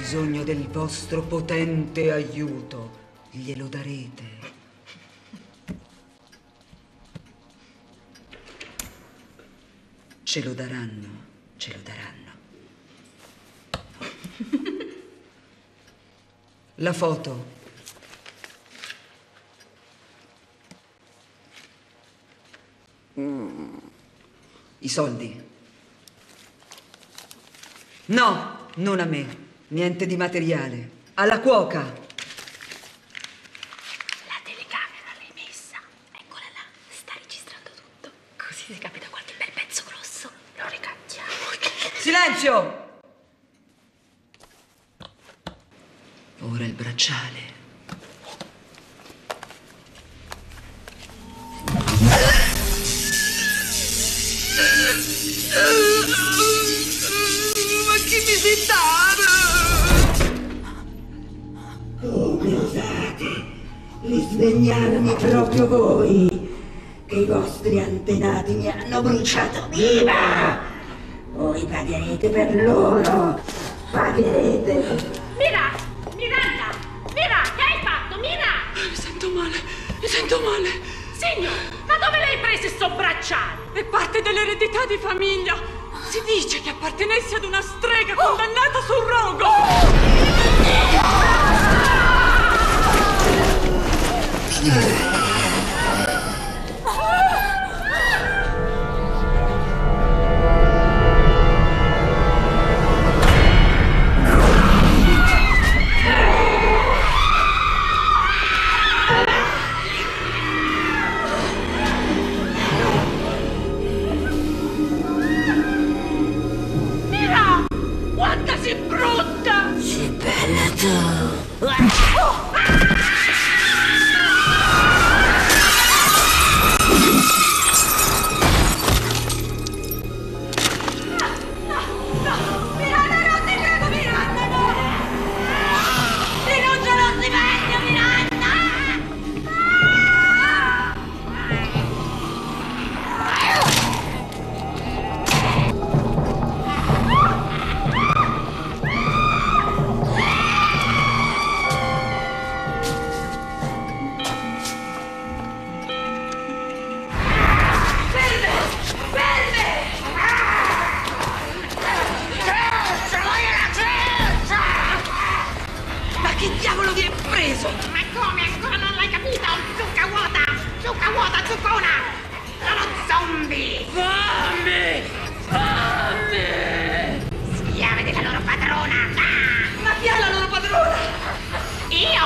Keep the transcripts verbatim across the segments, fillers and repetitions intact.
bisogno del vostro potente aiuto, glielo darete. Ce lo daranno, ce lo daranno. La foto. Mm. I soldi. No, non a me. Niente di materiale. Alla cuoca. La telecamera l'hai messa. Eccola là. Sta registrando tutto. Così se capita qualche bel pezzo grosso, lo ricacciamo. Silenzio! Ora il bracciale. Ma chi mi si tara? Come osate risvegliarmi proprio voi, che i vostri antenati mi hanno bruciato viva? Voi pagherete per loro, pagherete. Mira! Miranda! Mira! Che hai fatto? Mira! Mi sento male, mi sento male. Signor, ma dove l'hai preso sto bracciale? È parte dell'eredità di famiglia. Si dice che appartenesse ad una strega condannata sul rogo. Mira! Quanta sei brutta! Sei bella tu. Che diavolo vi è preso? Ma come? Ancora non l'hai capito? Zucca vuota! Zucca vuota, zuccona! Sono zombie! Fammi! Fammi! Schiave della loro padrona! Ah! Ma chi è la loro padrona? Io!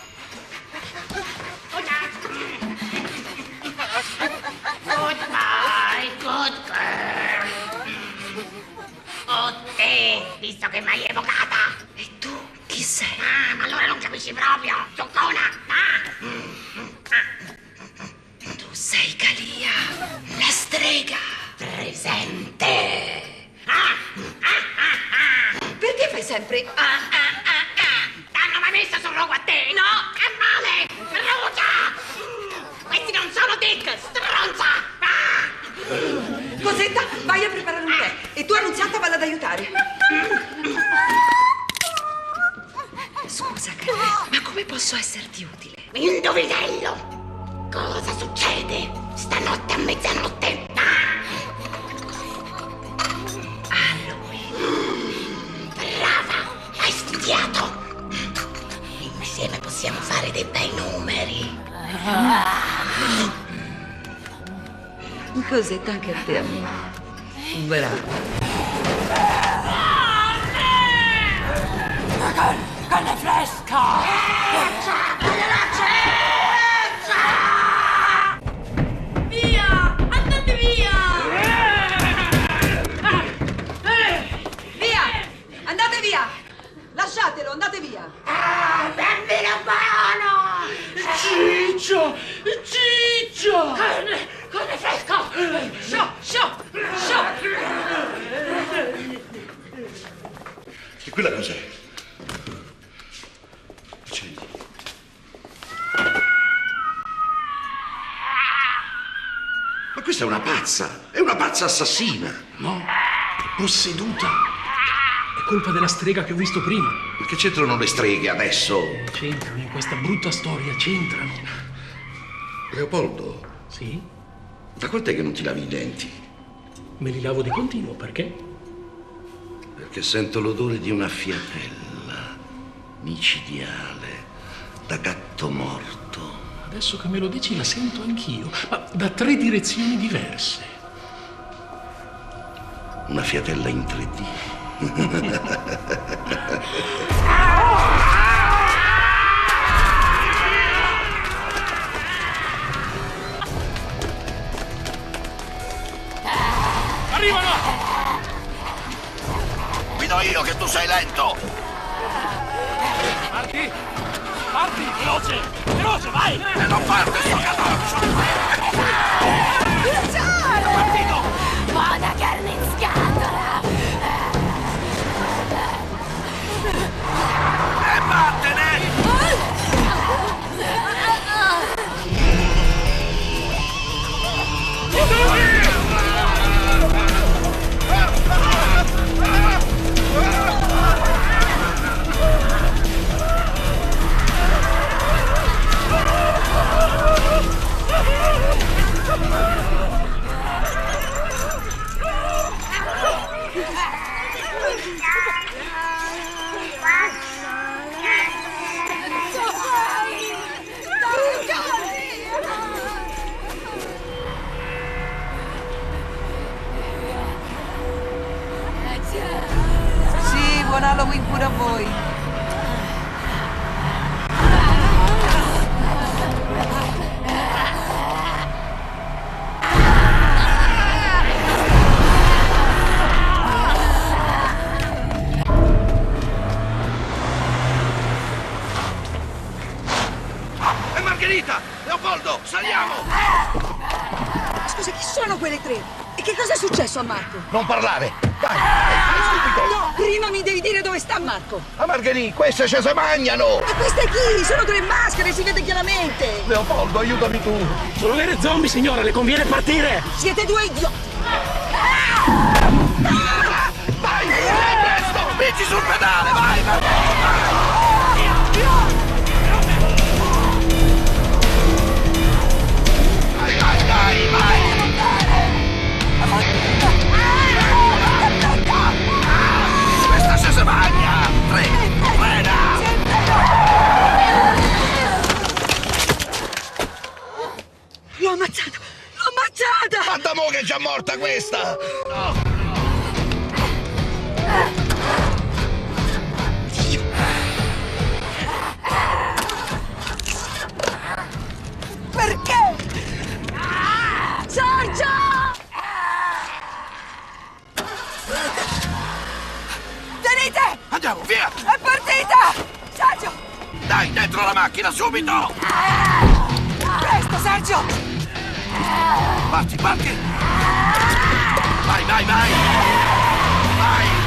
Goodbye, good girl! Oh te, visto che mi hai evocata! E tu chi sei? Ah, ma allora non capisci proprio, zuccona! Ah! Tu sei Calia, la strega. Presente! Ah! Ah, ah, ah! Perché fai sempre ah ah ah ah? T'hanno mai messo sul rogo a te? No! È male! Brucia! Questi non sono dick! Stronza! Ah! Cosetta, vai a preparare un tè. E tu, Annunziata, valla ad aiutare. Scusa, Calia, ma come posso esserti utile? Indovinello! Cosa succede stanotte a mezzanotte? Ah! Halloween. Brava! Hai studiato! Insieme possiamo fare dei bei numeri. Cosetta, anche a te, amico. Bravo. Carne fresca! Via! Andate via! Via! Andate via! Lasciatelo, andate via! Ah, bambino buono! Ciccio! Ciccio! Carne! Carne fresca! Sciò, sciò, sciò! E quella cos'è? Accendi. Ma questa è una pazza! È una pazza assassina! No? È posseduta! È colpa della strega che ho visto prima. Ma che c'entrano le streghe adesso? C'entrano in questa brutta storia, c'entrano. Leopoldo, Sì? da quant'è che non ti lavi i denti? Me li lavo di continuo, perché? Perché sento l'odore di una fiatella micidiale, da gatto morto. Adesso che me lo dici la sento anch'io, ma da tre direzioni diverse. Una fiatella in tre D. Arrivano! Guido io che tu sei lento! Parti! Parti! Veloce! Veloce, vai! E non parte sto cadoccio! Partito! Buona carne in scatola! E vattene! Sì, buon Halloween pure a voi. E Margherita! Leopoldo, saliamo! Scusa, chi sono quelle tre? E che cosa è successo a Marco? Non parlare! Dai, vai subito! No, prima mi devi dire dove sta Marco. A Margherita, queste ce se mangiano! Ma queste chi? Sono tre maschere, si vede chiaramente. Leopoldo, aiutami tu! Sono vere zombie, signora, le conviene partire! Siete due idioti. Vai, vai, presto! Spingi sul pedale, vai, vai! Vai, vai, vai, vai! Questa se se magna! Tre, frena! L'ho ammazzata! L'ho ammazzata! Ma da mo' che è già morta questa! No. Perché? Sergio! Tenete! Andiamo, via! È partita! Sergio! Dai, dentro la macchina, subito! Presto, Sergio! Parti, parti! Vai, vai, vai! Vai!